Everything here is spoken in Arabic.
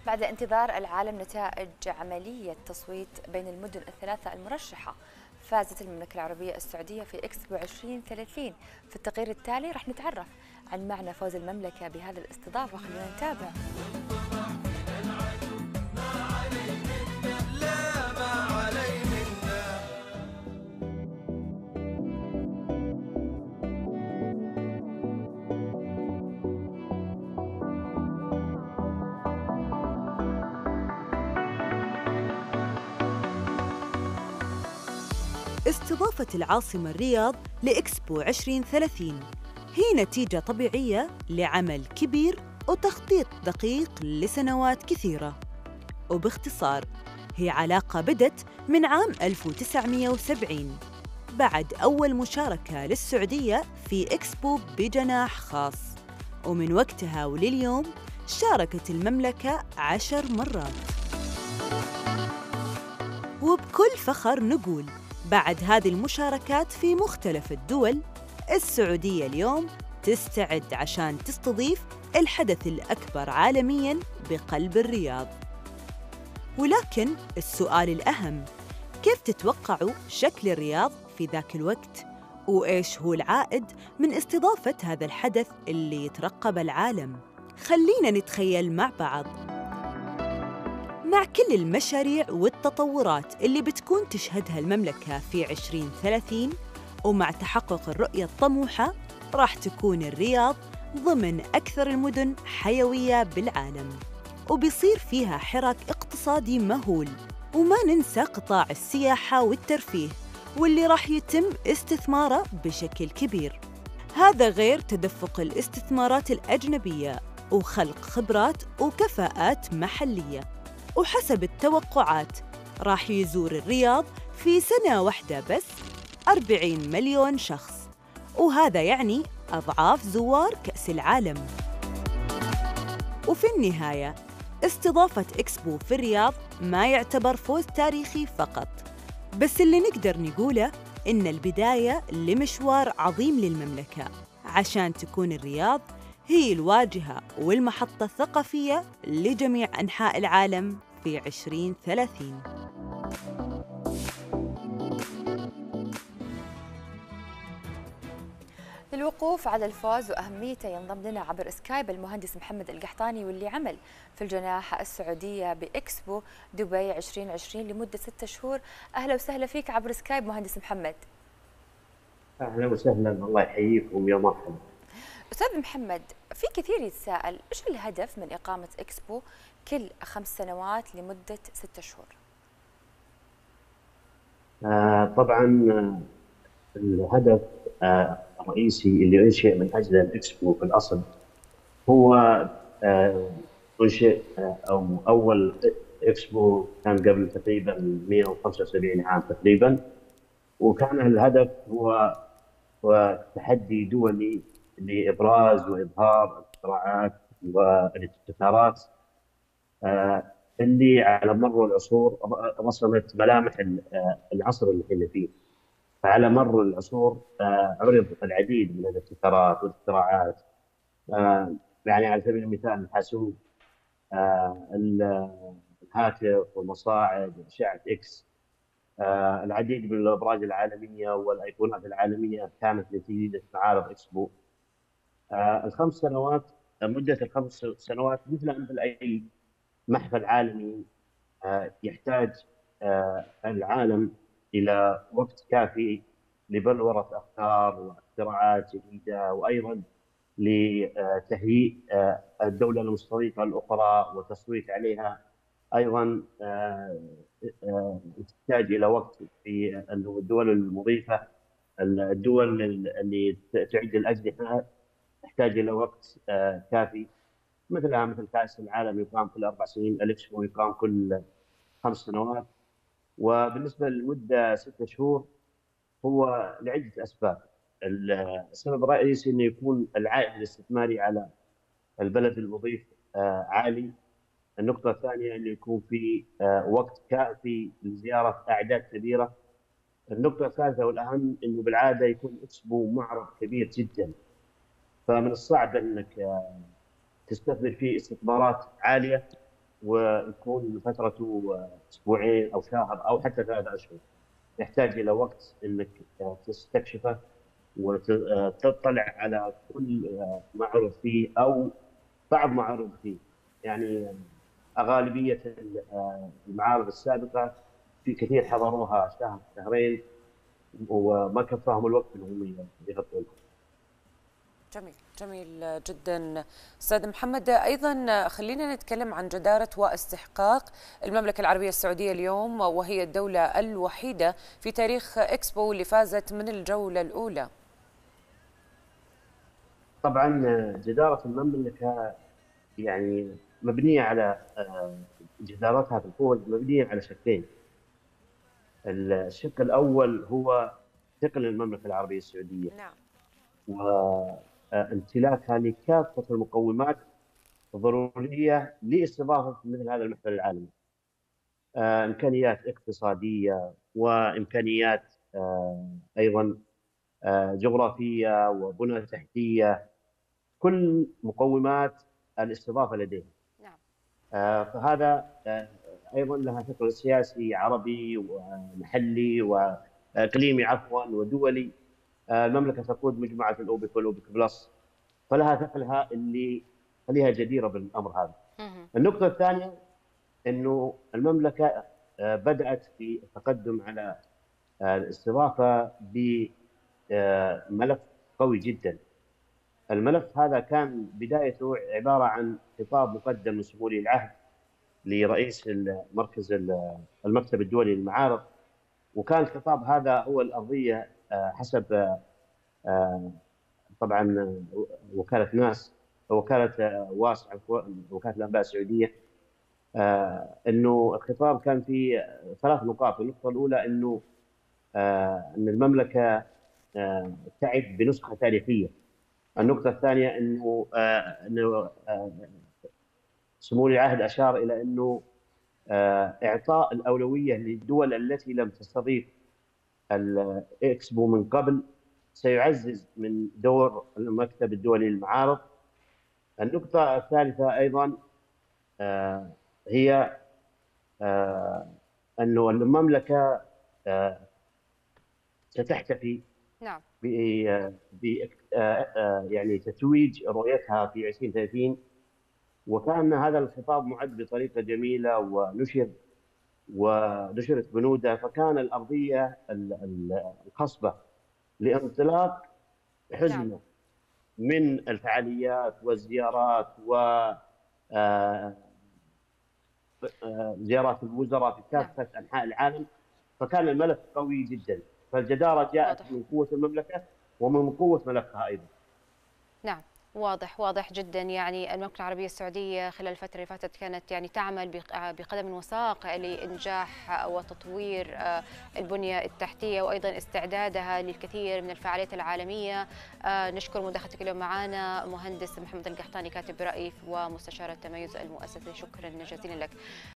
بعد انتظار العالم نتائج عملية تصويت بين المدن الثلاثة المرشحة، فازت المملكة العربية السعودية في إكسبو 2030. في التقرير التالي راح نتعرف عن معنى فوز المملكة بهذه الاستضافة. خلونا نتابع. استضافة العاصمة الرياض لإكسبو 2030 هي نتيجة طبيعية لعمل كبير وتخطيط دقيق لسنوات كثيرة. وباختصار، هي علاقة بدت من عام 1970 بعد أول مشاركة للسعودية في إكسبو بجناح خاص، ومن وقتها ولليوم شاركت المملكة 10 مرات. وبكل فخر نقول بعد هذه المشاركات في مختلف الدول، السعودية اليوم تستعد عشان تستضيف الحدث الأكبر عالمياً بقلب الرياض. ولكن السؤال الأهم، كيف تتوقعوا شكل الرياض في ذاك الوقت؟ وإيش هو العائد من استضافة هذا الحدث اللي يترقب العالم؟ خلينا نتخيل مع بعض. مع كل المشاريع والتطورات اللي بتكون تشهدها المملكة في 2030، ومع تحقق الرؤية الطموحة، راح تكون الرياض ضمن أكثر المدن حيوية بالعالم، وبيصير فيها حراك اقتصادي مهول. وما ننسى قطاع السياحة والترفيه واللي راح يتم استثماره بشكل كبير، هذا غير تدفق الاستثمارات الأجنبية وخلق خبرات وكفاءات محلية. وحسب التوقعات راح يزور الرياض في سنة واحدة بس 40 مليون شخص، وهذا يعني أضعاف زوار كأس العالم. وفي النهاية، استضافة إكسبو في الرياض ما يعتبر فوز تاريخي فقط، بس اللي نقدر نقوله إن البداية لمشوار عظيم للمملكة، عشان تكون الرياض هي الواجهة والمحطة الثقافية لجميع أنحاء العالم في 2030. للوقوف على الفوز وأهميته ينضم لنا عبر سكايب المهندس محمد القحطاني، واللي عمل في الجناح السعودية بإكسبو دبي 2020 لمدة 6 شهور. أهلا وسهلا فيك عبر سكايب مهندس محمد. اهلا وسهلا، الله يحييكم، يا مرحبا. أستاذ محمد، في كثير يتساءل إيش الهدف من إقامة إكسبو كل 5 سنوات لمدة 6 شهور؟ طبعا، الهدف الرئيسي اللي انشئ من اجله الاكسبو في الاصل هو انشئ او اول اكسبو كان قبل تقريبا 175 عام تقريبا، وكان الهدف هو تحدي دولي لابراز واظهار الاختراعات والابتكارات اللي على مر العصور رسمت ملامح العصر اللي احنا فيه. فعلى مر العصور عرض العديد من الابتكارات والاختراعات، يعني على سبيل المثال الحاسوب، الهاتف والمصاعد واشعه اكس. العديد من الابراج العالميه والايقونات العالميه كانت نتيجه معارض اكسبو. الخمس سنوات، مده الخمس سنوات مثل مثل اي محفل عالمي يحتاج العالم إلى وقت كافي لبلورة أفكار واختراعات جديدة، وأيضا لتهيئ الدولة المستضيفة الأخرى والتصويت عليها. أيضا تحتاج إلى وقت في الدول المضيفة، الدول اللي تعد الأجنحة تحتاج إلى وقت كافي، مثل كأس العالم يقام كل 4 سنين، الإكسبو يقام كل 5 سنوات. وبالنسبة للمدة 6 شهور هو لعدة أسباب. السبب الرئيسي أنه يكون العائد الاستثماري على البلد المضيف عالي. النقطة الثانية أنه يكون في وقت كافي لزيارة أعداد كبيرة. النقطة الثالثة والأهم أنه بالعادة يكون إكسبو معرض كبير جدا، فمن الصعب أنك تستثمر فيه استثمارات عالية ويكون فترته اسبوعين او شهر او حتى 3 اشهر. يحتاج الى وقت انك تستكشفه وتطلع على كل ما عرض فيه او بعض ما عرض فيه. يعني غالبيه المعارض السابقه في كثير حضروها شهر شهرين وما كفاهم الوقت انهم يغطون. جميل جميل جدا استاذ محمد. ايضا خلينا نتكلم عن جداره واستحقاق المملكه العربيه السعوديه اليوم، وهي الدوله الوحيده في تاريخ اكسبو اللي فازت من الجوله الاولى. طبعا جداره المملكه يعني مبنيه على جدارتها في الفوز مبنيه على شقين. الشق الاول هو ثقل المملكه العربيه السعوديه. نعم. وامتلاكها لكافه المقومات الضروريه لاستضافه مثل هذا المحفل العالمي. امكانيات اقتصاديه وامكانيات ايضا جغرافيه وبنى تحتيه، كل مقومات الاستضافه لديها. نعم. فهذا ايضا لها ثقل سياسي عربي ومحلي واقليمي عفوا ودولي. المملكه تقود مجموعه الاوبك والاوبك بلس، فلها ثقلها اللي خليها جديره بالامر هذا. النقطه الثانيه انه المملكه بدات في التقدم على الاستضافه بملف قوي جدا. الملف هذا كان بدايته عباره عن خطاب مقدم من سمو ولي العهد لرئيس مركز المكتب الدولي للمعارض، وكان الخطاب هذا هو الارضيه حسب طبعا وكاله ناس وكاله واسع وكاله الانباء السعوديه. انه الخطاب كان فيه 3 نقاط. النقطه الاولى انه ان المملكه تعد بنسخه تاريخيه. النقطه الثانيه انه سمو ولي العهد اشار الى انه اعطاء الاولويه للدول التي لم تستضيف الاكسبو من قبل سيعزز من دور المكتب الدولي للمعارض. النقطه الثالثه ايضا هي انه المملكه ستحتفي نعم يعني تتويج رؤيتها في 2030، وكان هذا الخطاب معد بطريقه جميله ونشرت بنوده، فكان الارضيه الخصبه لانطلاق حزمه من الفعاليات والزيارات زيارات الوزراء في كافه انحاء العالم. فكان الملف قوي جدا، فالجداره جاءت من قوه المملكه ومن قوه ملفها ايضا. نعم واضح جدا. يعني المملكة العربية السعودية خلال الفترة اللي فاتت كانت يعني تعمل بقدم وساق لإنجاح وتطوير البنية التحتية وأيضا استعدادها للكثير من الفعاليات العالمية. نشكر مداخلتك اليوم معنا مهندس محمد القحطاني كاتب رأي ومستشار التميز المؤسسي، شكرا جزيلا لك.